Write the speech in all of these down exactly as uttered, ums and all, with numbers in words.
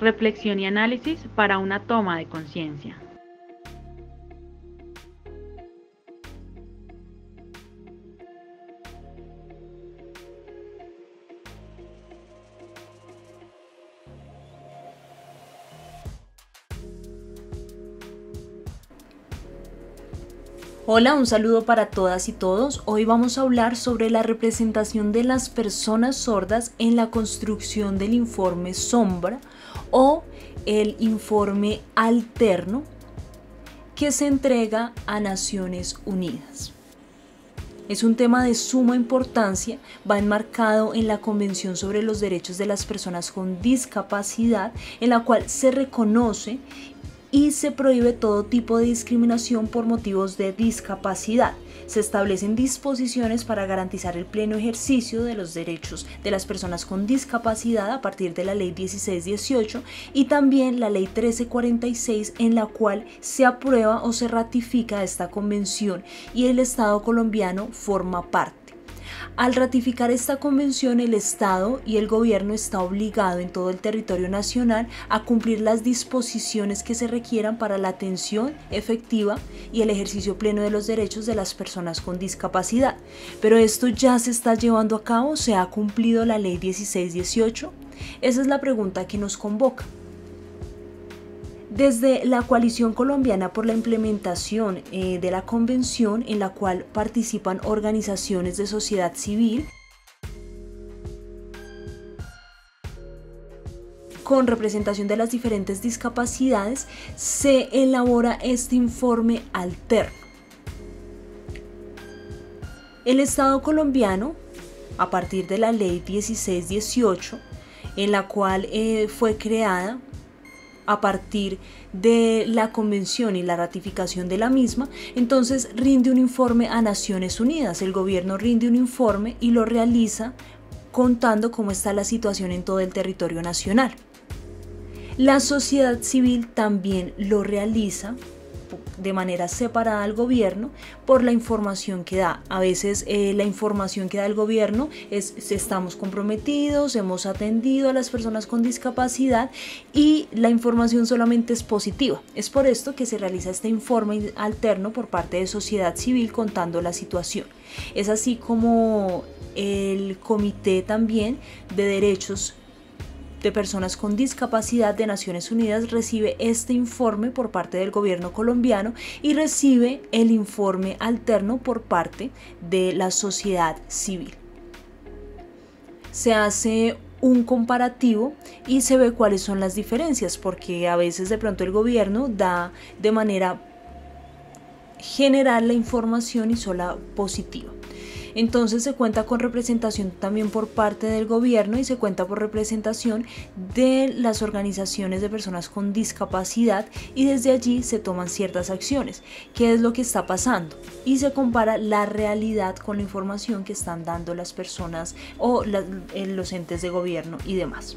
reflexión y análisis para una toma de conciencia. Hola, un saludo para todas y todos. Hoy vamos a hablar sobre la representación de las personas sordas en la construcción del informe Sombra o el informe alterno que se entrega a Naciones Unidas. Es un tema de suma importancia, va enmarcado en la Convención sobre los Derechos de las Personas con Discapacidad, en la cual se reconoce y se prohíbe todo tipo de discriminación por motivos de discapacidad. Se establecen disposiciones para garantizar el pleno ejercicio de los derechos de las personas con discapacidad a partir de la Ley dieciséis dieciocho y también la Ley trece cuarenta y seis, en la cual se aprueba o se ratifica esta convención y el Estado colombiano forma parte. Al ratificar esta convención, el Estado y el gobierno está obligado en todo el territorio nacional a cumplir las disposiciones que se requieran para la atención efectiva y el ejercicio pleno de los derechos de las personas con discapacidad. Pero esto ya se está llevando a cabo, ¿se ha cumplido la Ley dieciséis dieciocho? Esa es la pregunta que nos convoca. Desde la Coalición Colombiana por la Implementación eh, de la Convención, en la cual participan organizaciones de sociedad civil con representación de las diferentes discapacidades, se elabora este informe alterno. El Estado colombiano, a partir de la Ley dieciséis dieciocho, en la cual eh, fue creada a partir de la convención y la ratificación de la misma, entonces rinde un informe a Naciones Unidas. El gobierno rinde un informe y lo realiza contando cómo está la situación en todo el territorio nacional. La sociedad civil también lo realiza de manera separada al gobierno por la información que da. A veces eh, la información que da el gobierno es: estamos comprometidos, hemos atendido a las personas con discapacidad, y la información solamente es positiva. Es por esto que se realiza este informe alterno por parte de sociedad civil contando la situación. Es así como el Comité también de Derechos de Personas con Discapacidad de Naciones Unidas recibe este informe por parte del gobierno colombiano y recibe el informe alterno por parte de la sociedad civil. Se hace un comparativo y se ve cuáles son las diferencias, porque a veces de pronto el gobierno da de manera general la información y sola positiva. Entonces se cuenta con representación también por parte del gobierno y se cuenta por representación de las organizaciones de personas con discapacidad, y desde allí se toman ciertas acciones. ¿Qué es lo que está pasando? Y se compara la realidad con la información que están dando las personas o la, los entes de gobierno y demás.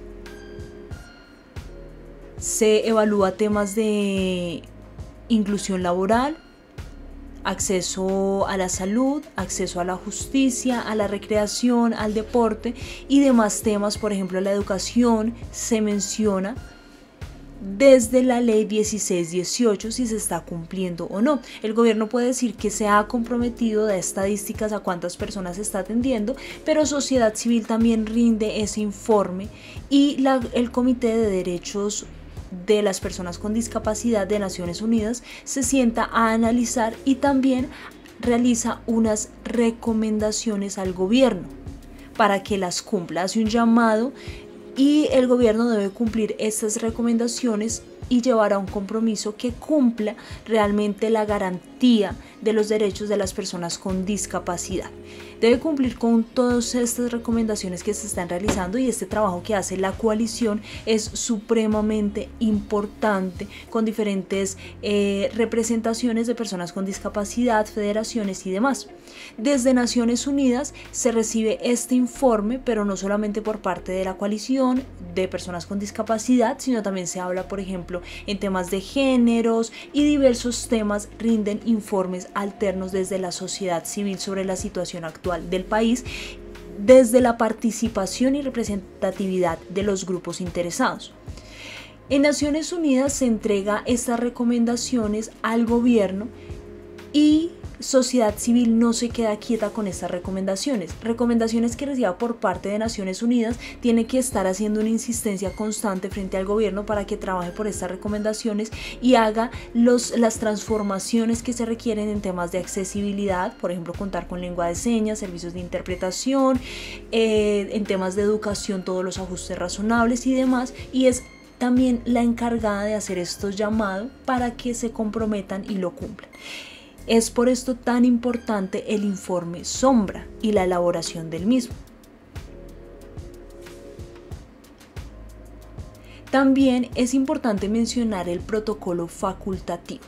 Se evalúa temas de inclusión laboral, acceso a la salud, acceso a la justicia, a la recreación, al deporte y demás temas. Por ejemplo, la educación se menciona desde la Ley dieciséis dieciocho si se está cumpliendo o no. El gobierno puede decir que se ha comprometido, de estadísticas a cuántas personas se está atendiendo, pero sociedad civil también rinde ese informe y la, el Comité de Derechos de las Personas con Discapacidad de Naciones Unidas se sienta a analizar y también realiza unas recomendaciones al gobierno para que las cumpla. Hace un llamado y el gobierno debe cumplir estas recomendaciones y llevar a un compromiso que cumpla realmente la garantía de los derechos de las personas con discapacidad. Debe cumplir con todas estas recomendaciones que se están realizando, y este trabajo que hace la coalición es supremamente importante, con diferentes eh, representaciones de personas con discapacidad, federaciones y demás. Desde Naciones Unidas se recibe este informe, pero no solamente por parte de la coalición de personas con discapacidad, sino también se habla, por ejemplo, en temas de géneros, y diversos temas rinden informes alternos desde la sociedad civil sobre la situación actual del país, desde la participación y representatividad de los grupos interesados. En Naciones Unidas se entrega estas recomendaciones al gobierno y sociedad civil no se queda quieta con estas recomendaciones. Recomendaciones que reciba por parte de Naciones Unidas, tiene que estar haciendo una insistencia constante frente al gobierno para que trabaje por estas recomendaciones y haga los, las transformaciones que se requieren en temas de accesibilidad, por ejemplo, contar con lengua de señas, servicios de interpretación, eh, en temas de educación, todos los ajustes razonables y demás, y es también la encargada de hacer estos llamados para que se comprometan y lo cumplan. Es por esto tan importante el informe sombra y la elaboración del mismo. También es importante mencionar el protocolo facultativo.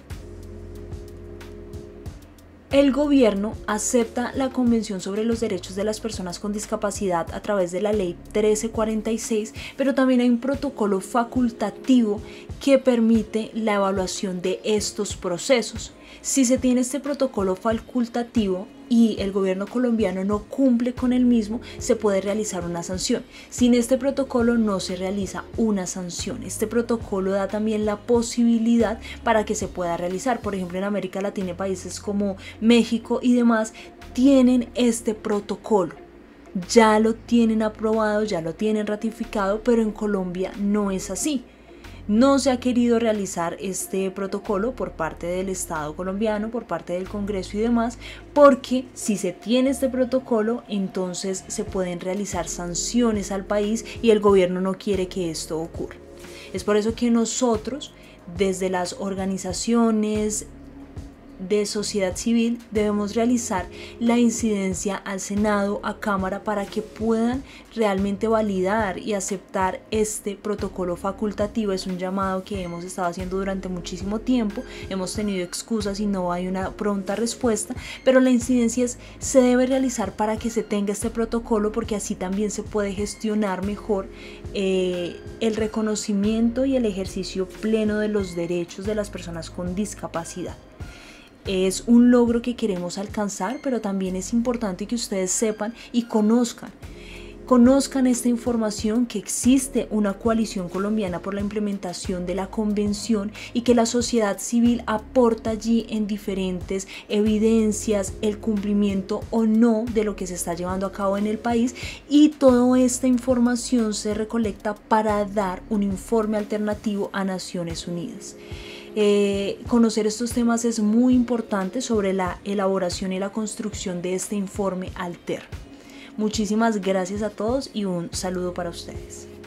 El gobierno acepta la Convención sobre los Derechos de las Personas con Discapacidad a través de la Ley trece cuarenta y seis, pero también hay un protocolo facultativo que permite la evaluación de estos procesos. Si se tiene este protocolo facultativo y el gobierno colombiano no cumple con el mismo, se puede realizar una sanción. Sin este protocolo no se realiza una sanción. Este protocolo da también la posibilidad para que se pueda realizar. Por ejemplo, en América Latina, países como México y demás tienen este protocolo. Ya lo tienen aprobado, ya lo tienen ratificado, pero en Colombia no es así. No se ha querido realizar este protocolo por parte del Estado colombiano, por parte del Congreso y demás, porque si se tiene este protocolo, entonces se pueden realizar sanciones al país y el gobierno no quiere que esto ocurra. Es por eso que nosotros, desde las organizaciones de sociedad civil, debemos realizar la incidencia al Senado, a Cámara, para que puedan realmente validar y aceptar este protocolo facultativo. Es un llamado que hemos estado haciendo durante muchísimo tiempo, hemos tenido excusas y no hay una pronta respuesta, pero la incidencia es, se debe realizar para que se tenga este protocolo, porque así también se puede gestionar mejor eh, el reconocimiento y el ejercicio pleno de los derechos de las personas con discapacidad. Es un logro que queremos alcanzar, pero también es importante que ustedes sepan y conozcan, conozcan esta información, que existe una coalición colombiana por la implementación de la convención y que la sociedad civil aporta allí en diferentes evidencias el cumplimiento o no de lo que se está llevando a cabo en el país, y toda esta información se recolecta para dar un informe alternativo a Naciones Unidas. Eh, conocer estos temas es muy importante sobre la elaboración y la construcción de este informe alterno. Muchísimas gracias a todos y un saludo para ustedes.